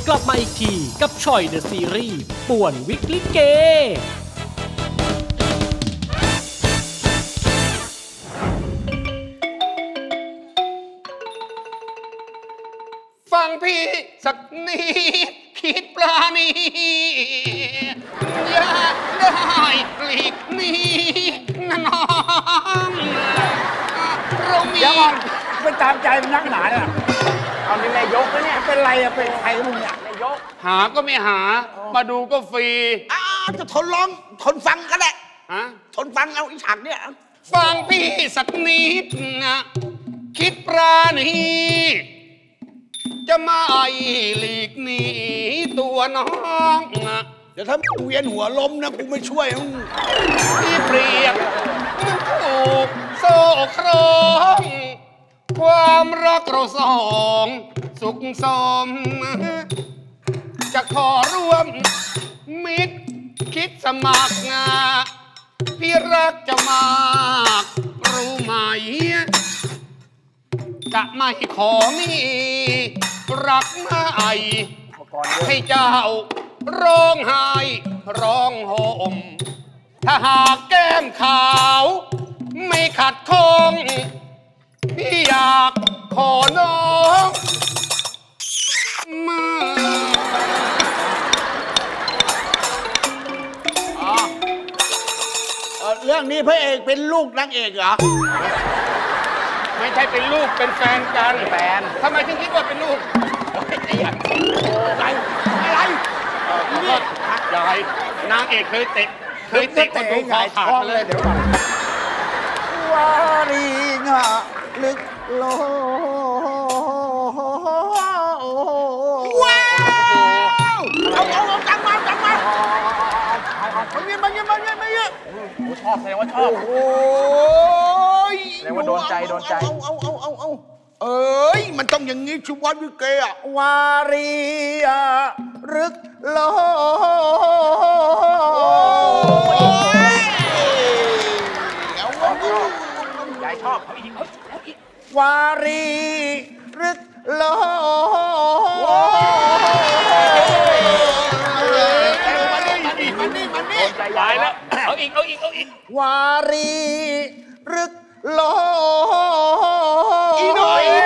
ลับมาอีกทีกับชอยเดอะซีรีส์ป่วนวิกลิเกฟังพี่สักนิดคิดปลาณีอย่าได้หลีกหนีนะน้องเรามีเป็นตามใจมันนักหนาเนี่ยเอาเป็นนายกนะเนี่ยเป็นไรอะเป็นใครกับมึงเนี่ยนายกหาก็ไม่หามาดูก็ฟรีจะทนร้องทนฟังก็ได้ทนฟังเอาอีฉากเนี่ยฟังพี่สักนิดนะคิดปราณีจะไม่หลีกหนีตัวน้องเดี๋ยวถ้าเวียนหัวล้มนะกูไม่ช่วยมึงพี่เปรียบถูกโซ่ครองความรักเราสองสุขสมจะขอร่วมมิตรคิดสมัครงานพี่รักจะมากรู้ไหมจะไม่ขอมีรักไม่ให้เจ้าร้องไห้ร้องห่มถ้าหากแก้มขาวไม่ขัดข้องพี่อยากขอน้องมาเรื่องนี้พระเอกเป็นลูกนางเอกเหรอไม่ใช่เป็นลูกเป็นแฟนกันแฟนทำไมถึงคิดว่าเป็นลูกอะไรยายนางเอกเคยเตะคนดูคอขาดเลยเดี๋ยวก่อนวารีงะลึกโลว้าวเอาจังมามันยืนชอบแสดงว่าชอบโอ้ยแสดงว่าโดนใจเอาเอ้ยมันต้องอย่างงี้ชุบวัดวิเกะวารีรึกโลยายชอบเขาอีกวารีรึกโลมันนี่ใจยายแล้วเอาอีกวารีรึกโลอีโน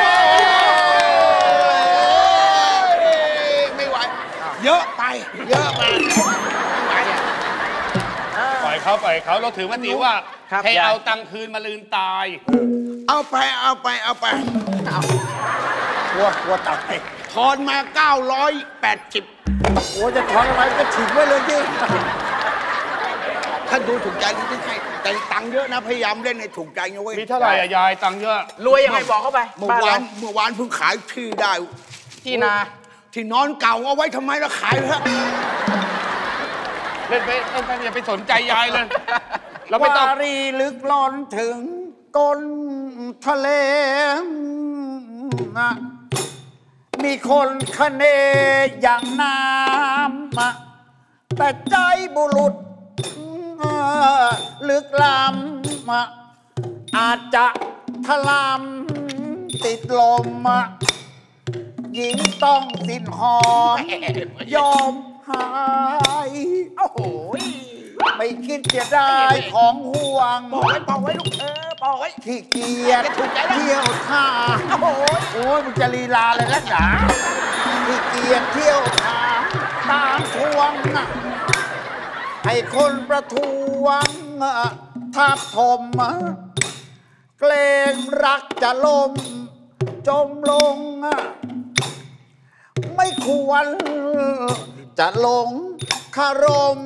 ไม่ไหวเยอะไปปล่อยเขาเราถือมติว่าให้เอาตังคืนมาลืนตายเอาไปกลัวตัดทอนมา980โอ้จะทอนอะไรก็ถึงไว้เลยที่ถ้าดูถูกใจนี่ต้องให้แต่ตังเยอะนะพยายามเล่นให้ถูกใจนะเว้ยมีเท่าไหร่ยายตังเยอะรวยยังไงบอกเข้าไปเมื่อวานเพิ่งขายที่ได้ที่นาที่นอนเก่าเอาไว้ทำไมเราขายเถอะเล่นไปอย่าไปสนใจยายเลยเราไม่ต้องวารีลึกล้นถึงก้นทะเลมีคนคะเนอย่างน้ำแต่ใจบุรุษลึกล้ำอาจจะทะลำติดลมหญิงต้องสิ้นหอนยอมหายโอ้โหไม่คิดจะได้ของห่วงปอกไว้ลูกปอกไว้ขี้เกียจเที่ยวท่าโอ้ยมึงจะลีลาเลยนักหนาขี้เกียจเที่ยวท่าตามทวงให้คนประท้วงทับถมเกรงรักจะล้มจมลงไม่ควรจะหลงคารม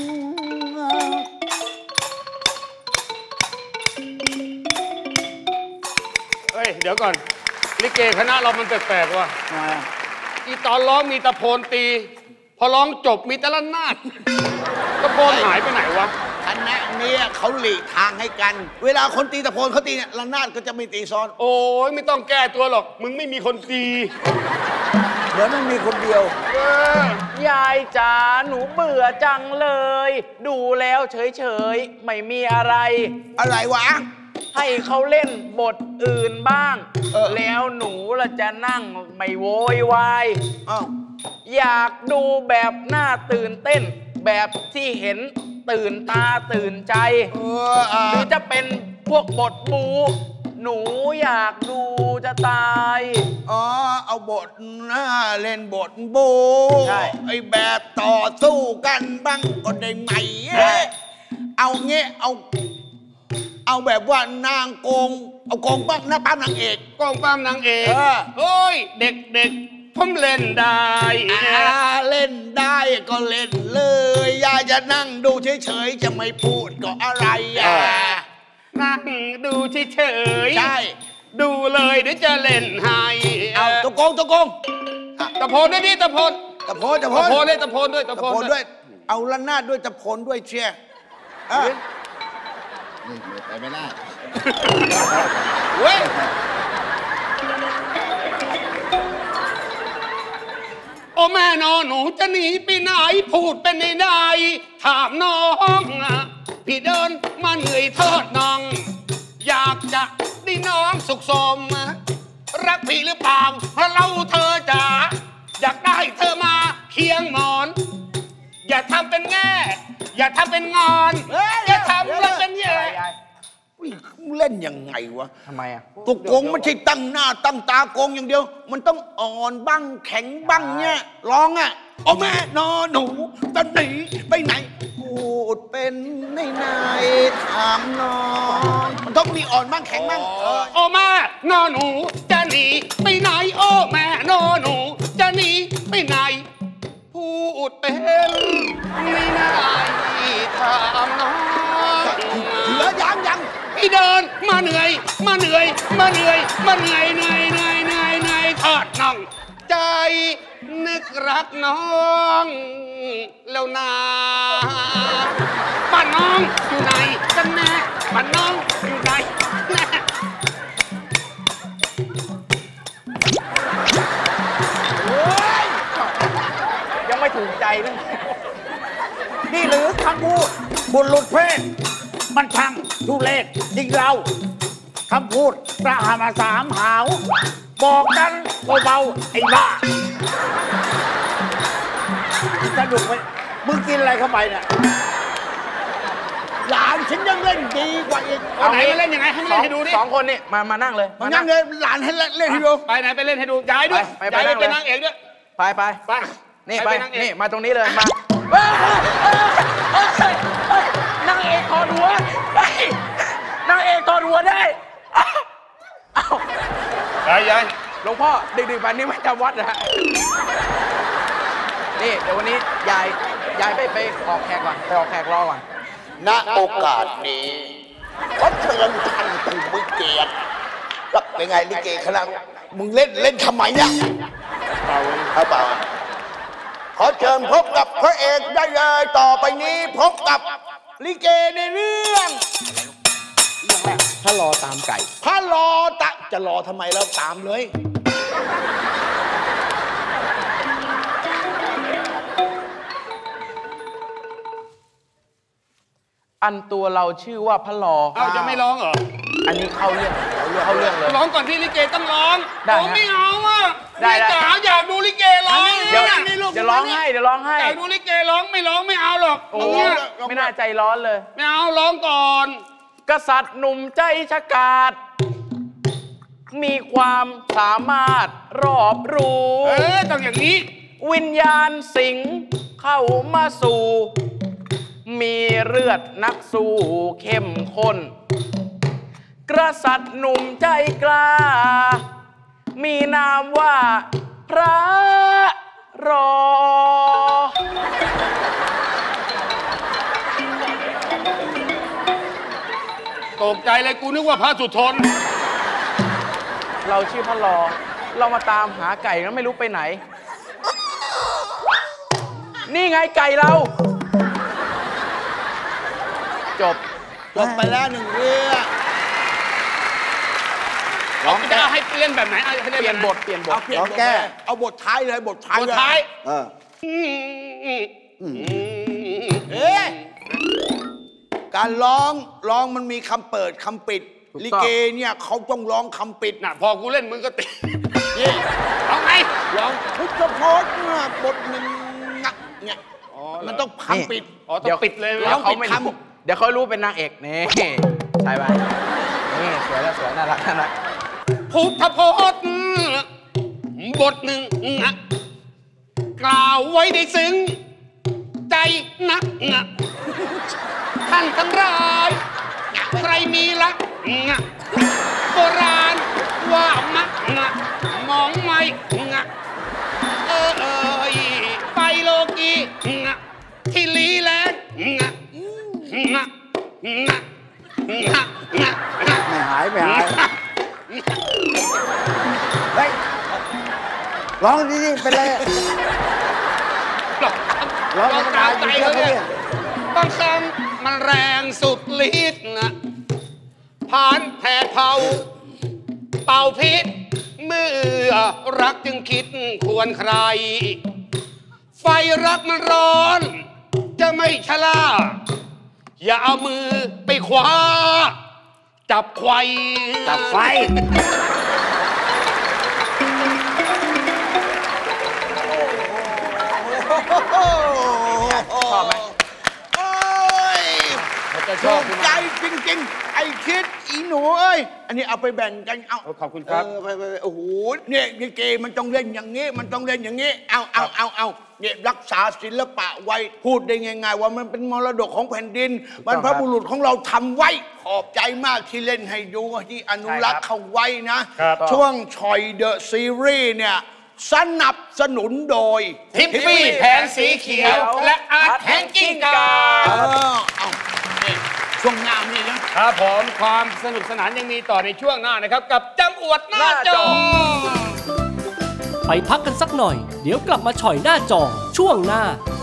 เฮ้ยเดี๋ยวก่อนลิเกคณะเรามันแปลกๆว่ะอีตอนร้องมีตะโพนตีพอร้องจบมีแต่ละนาดตะโพนหายไปไหนวะคณะนี้เขาหลีกทางให้กันเวลาคนตีตะโพนเขาตีเนี่ยระนาดก็จะไม่ตีซ้อนโอ้ยไม่ต้องแก้ตัวหรอกมึงไม่มีคนตีเดี๋ยวมันมีคนเดียวยายจ๋าหนูเบื่อจังเลยดูแล้วเฉยไม่มีอะไรวะให้เขาเล่นบทอื่นบ้างแล้วหนูละจะนั่งไม่โวยวายอยากดูแบบน่าตื่นเต้น แบบที่เห็นตื่นตาตื่นใจ หรือจะเป็นพวกบทบูหนูอยากดูจะตายอ๋อเอาบทหน้าเล่นบทบูใช่ไอ้แบบต่อสู้กันบ้างก็ได้ไหมเอาเงี้ยเอาแบบว่านางโกงเอาโกงบ้างหน้าป้านางเอกกองปั้มนางเอกเออโอ้ยเด็กๆผมเล่นได้เล่นได้ก็เล่นเลยอย่าจะนั่งดูเฉยๆจะไม่พูดก็อะไรนั่งดูเฉยๆใช่ดูเลยเดี๋ยวจะเล่นให้เอาตะโกงตะโพนด้วยดิตะโพนตะโพนตะโพนด้วยตะโพนด้วยตะโพนด้วย เอาละนาดด้วยตะโพนด้วยเชียร์ไปไม่ได้เว้ยโอ้แม่นอหนูจะหนีไปไหนพูดเป็นในถามน้องพี่เดินมาเหนื่อยทอดน้อง อยากจะได้น้องสุขสมรักพี่หรือเปล่าเพราะเราเธอจ๋าอยากได้เธอมาเคียงหมอน อย่าทำเป็นแง่อย่าทำเป็นงอนอย่าทำแล้วเป็นแย่เล่นยังไงวะทำไมอ่ะตุกโกงไม่ใช่ตั้งหน้าตั้งตาโกงอย่างเดียว มันต้องอ่อนบ้างแข็งบ้างเนี่ยร้องอ่ะโอ้แม่นอหนูจะหนีไปไหนพูดเป็นในถามนอนมันต้องมีอ่อนบ้างแข็งบ้างโอ้แม่นอหนูจะหนีไปไหนโอ้แม่นอหนูจะหนีไปไหนพูดเป็นไม่ได้ถามน้องเหลือยังพี่เดินมาเหนื่อยทอดน่องใจนึกรักน้องแล้วนาบ้านน้องอยู่ไหนกันแน่บ้านน้องอยู่ไหนแน่ยังไม่ถูกใจนึงนี่หรือคำพูดบุญหลุดเพศมันช่างทุเรศจริงเราคำพูดประหารสามหาวบอกกันเบาๆไอ้บ้าสนุกไหมมึงกินอะไรเข้าไปเนี่ยหลานฉันยังเล่นดีกว่าอีกเอาไหนมาเล่นยังไงให้มันเล่นให้ดูดิสองคนนี่มานั่งเลยมันยังเลยหลานให้เล่นให้ดูไปไหนไปเล่นให้ดูย้ายด้วยไปย้ายไปนั่งเลยเป็นนางเอกด้วยไปไปนี่ไปเป็นนางเอกนี่มาตรงนี้เลยมานางเอกถอดหัวนางเอกถอดหัวได้ย้ายหลวงพ่อดึกๆแบบนี้ไม่จำวัดนะฮะนี่เดี๋ยววันนี้ยายไปออกแขกก่อนไปออกแขกรอก่อนณโอกาสนี้ขอเชิญท่านผู้มีเกียรติแล้วเป็นไงลิเกคณะมึงเล่นทำไมเนี่ยเอาเปล่าขอเชิญพบกับพระเอกได้เลยต่อไปนี้พบกับลิเกในเรื่องพระรอตามไก่พระรอจะรอทำไมแล้วตามเลยอันตัวเราชื่อว่าพระลอเอาจะไม่ร้องเหรออันนี้เข้าเรื่องเลยร้องก่อนที่ลิเกต้องร้องได้ผมไม่เอาอ่ะได้จ๋าอยากดูลิเกร้องเดี๋ยวนี่ลูกเดี๋ยวร้องให้อยากดูลิเกร้องไม่เอาหรอกโอ้ตรงเนี้ยไม่น่าใจร้อนเลยไม่เอาร้องก่อนกษัตริย์หนุ่มใจฉกาจมีความสามารถรอบรู้ต้องอย่างนี้วิญญาณสิงเข้ามาสู่ มีเลือดนักสู้เข้มข้นกษัตริย์หนุ่มใจกล้า มีนามว่าพระรอตกใจเลยกูนึกว่าพระสุทนเราชื่อพระรอ เรามาตามหาไก่แล้วไม่รู้ไปไหน นี่ไงไก่เรา จบไปแล้วหนึ่งเรื่องร้องจะให้เล่นแบบไหนเอาให้เปลี่ยนบทเอาแก้เอาบทท้ายเลยบทท้ายบทท้ายการร้องมันมีคำเปิดคำปิดลิเกเนี่ยเขาต้องร้องคำปิดน่ะพอกูเล่นมึงก็ติดนี่เอาไงร้องพุทธพจน์บทหนึ่งเนี่ยมันต้องคำปิดอ๋อต้องปิดเลยเดี๋ยวเขาไม่รู้เดี๋ยวเขารู้เป็นนางเอกนี่ใช่ไหมนี่สวยแล้วสวยน่ารักน่ารักพุทธพจน์บทหนึ่งกล่าวไว้ได้ซึ้งใจนักท่านทั้งหลายใครมีรักโบราณว่ามักมองไม่ไปโลกีที่ลีแลนไม่หายเฮ้ยร้องดีๆเป็นไรร้องกลางใจเลยบางคำมันแรงสุดฤทธิ์ผ่านแผดเผาเป่าพิษเมื่อรักจึงคิดควรใครไฟรักมันร้อนจะไม่ชะล่าอย่าเอามือไปคว้าจับไฟชอบไหมถูกใจจริงๆไอ้คิดอีหนูเอ้ยอันนี้เอาไปแบ่งกันเอาขอบคุณครับไปโอ้โหเนี่ยลิเกมันต้องเล่นอย่างนี้มันต้องเล่นอย่างนี้เอาเนี่ยรักษาศิลปะไว้พูดได้ง่ายๆว่ามันเป็นมรดกของแผ่นดินบรรพบุรุษของเราทำไว้ขอบใจมากที่เล่นให้ดูที่อนุรักษ์เขาไว้นะช่วงชอยเดอะซีรีส์เนี่ยสนับสนุนโดยทิปปี้แผงสีเขียวและอาร์ตแห่งกิ้งก่าเอาช่วงหน้านี่นะครับผมความสนุกสนานยังมีต่อในช่วงหน้านะครับกับจำอวดหน้าจอไปพักกันสักหน่อยเดี๋ยวกลับมาฉ่อยหน้าจอช่วงหน้า